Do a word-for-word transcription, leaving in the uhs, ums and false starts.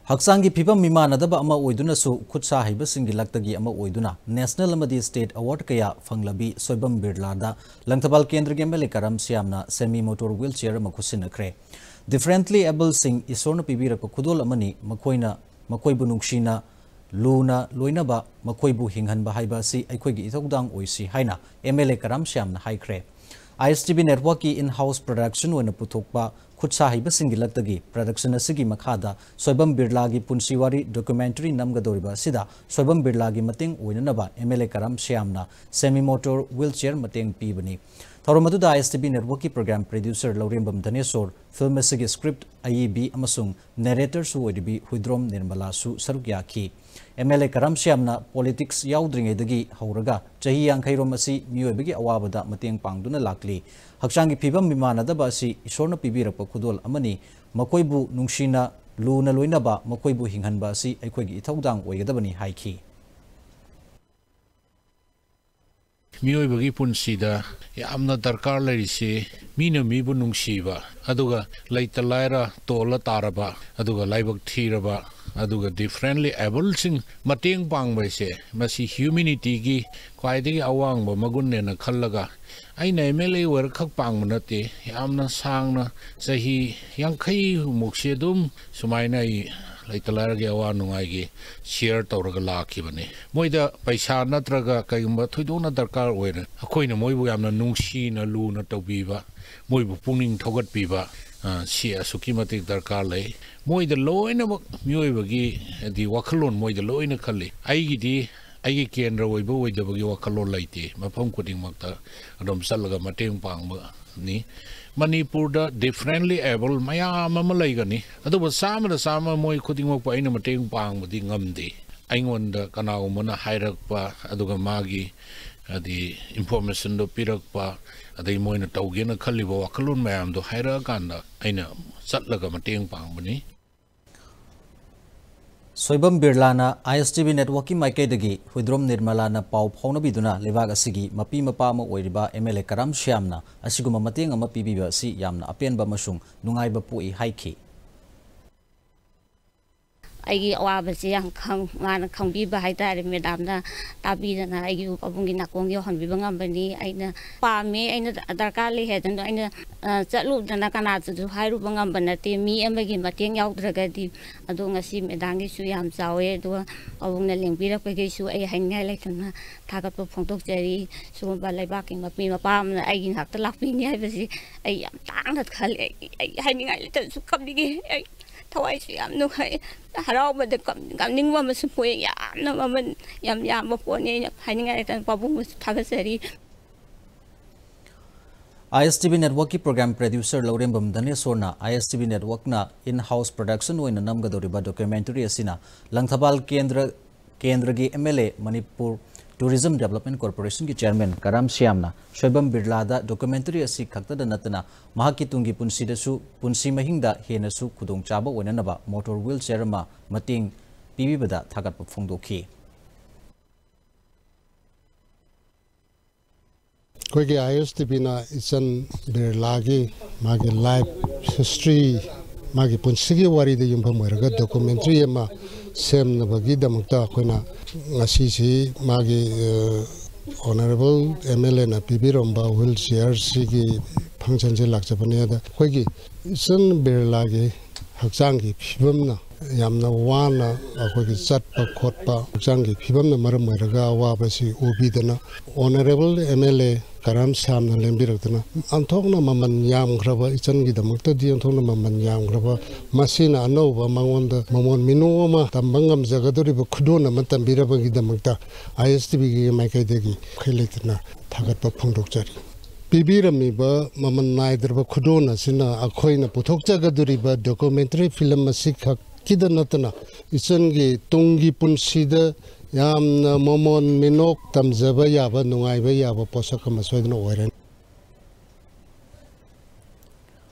Haksangi Pipam Mimanadaba Ama Oiduna Su Kutsa Hibasingi Laktagi Ama Oiduna National Amadi State Award Kaya phanglabi Soibam Birla da Langthabal Kendra M L A Karam Shyam na semi motor wheelchair ma khutsinnakhre differently able sing isorna pibirapa khudol amani makoina makoibu nungshina luna loinaba makoibu hinghanba haiba si aikhoigi ithokdang oisi haina M L A Karam Shyam na haikre I S T B network ki in-house production wana puthokpa khutsa haiba singilaktagi production asigi makhada Soibam Birla gi punsiwari documentary namgadoriba sida Soibam Birla gi mateng oinanaba M L A Karam Shyam na semi motor wheelchair mateng pibani Thoromatuda I S T B network ki program producer Laurembam Dhanesor film asigi script I E B amasung narrator su odibi Huidrom Nirmala su sarukya ki M L A Karam Shyam na politics yaudringedagi hauraga chahi yankairom asi mioibagi awabada mateng pangduna lakli Haksangi Pibam Mimanadaba asi isorna pibirapa khudol amani makoibu nungshina luna loinaba makoibu hinghanba asi aikhoigi ithaudang oigadabani haiki Mioibagi punsida yamna darkar lairisi mina mibu nungsiba aduga laita laira tola taraba aduga laibak thiraba aduga differently able sing mateng pangbaise masi humanity gi kwaidagi awangba magunne na khallaga aina M L A wer khak pangmanate yamna sangna sahi yankhai mukse dum sumaina i laitala ge awa nungai ge share tawraga lakhibane moida paisa natraga kaigumba thoidona darkar oina akoina moibu yamna nungsi na lu na tawbiba moibu pungning thogat piba si asuki matik darkar lei moida loina mioiba gi di wakhalon moida loina khalli aigi di aigi Kendra oiba oida bagi wakhalon laite mafam kuding makta adom salaga mateng pangba ni Manipur da differently able maya mamalaigani adu basama da sama moi khuding pa ina mateng pang budi ngamdi aingon da kanau mona hairak pa aduga magi adi information do pirak pa adai moina tawgena khaliba wakalun mayam do haira kanda aina satlaga mateng pang bani Soibam Birla na I S T B network ki maikaidagi Huidrom Nirmala na pau phaunabiduna lebag asigi mapi mapa ma oiriba M L A Karam Shyam na asiguma mateng ama pibiba si yamna apenba masung nungaiba pui haiki Aigi awabasi yang khang ngana khangbi ba haitare madam na tabi na aigi abungi nakong yo hanbi bangam bani aina pame aina darkar le hedan aina chatlu dana kana chu hairu bangam banate mi amagi mateng yaudраga di adu ngasi medangi su yam chawe do abungna lengbi ra pege su ai haingai laithana thagat po phongtok jari su ba laiba ki mapi mapam aigi hakta lakpi ni haibasi ai yam tang that khal ai hainingai le su kamdigi ai Tawai siam no hai harau ba de kam kam ningwa ma su poi ya na ma man yam yam ba po ne haninga tan pabu mu thagasari I S T B network ki program producer Laurembam Dhanesor na I S T B network na in-house production oina namgadoriba documentary asina Langthabal Kendra Kendra gi M L A Manipur Tourism Development Corporation ki chairman Karam Shyam na Soibam Birla da documentary asi khakta da natana mahaki tungi punsi da su punsi mahingda hena su khudong chaba oinanaba motor wheelchair ma mating pibibada thagat phongdokhi Koigi I S T B na isan Birla gi magi life history magi punsi gi wari da yumba moiraga documentary ma sem na bagi damakta koina ngasi si magi honorable M L A na pibiromba wheelchair sigi function je lakchapane da koigi isan Birla gi hakchang gi phibam na yamna wana akoigi chatpa khotpa hakchang gi phibam na maram moiraga wa basi obidana honorable M L A Karam Shyam na lembirakdana anthokna maman yam graba isan gi damakta di anthokna maman yam graba masina anova mangonda mamon minoma tambangam jagadori ba khudona matambiraba gi damakta I S T B gi maikaidegi khailetna thagatpa phongdokchari pibirami ba maman naidraba khudona sina akhoina puthokjagadori ba documentary film asikha kidanatana isan gi tungi punsida yamna momon minok tamjaba yaba nungaiba yaba posaka masoidna oiran